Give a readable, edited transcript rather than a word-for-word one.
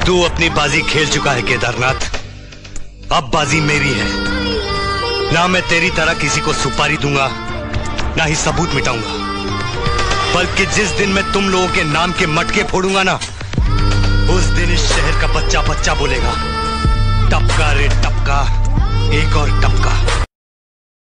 तू अपनी बाजी खेल चुका है केदारनाथ, अब बाजी मेरी है। ना मैं तेरी तरह किसी को सुपारी दूंगा, ना ही सबूत मिटाऊंगा, बल्कि जिस दिन मैं तुम लोगों के नाम के मटके फोड़ूंगा ना, उस दिन इस शहर का बच्चा बच्चा बोलेगा, टपका रे टपका, एक और टपका।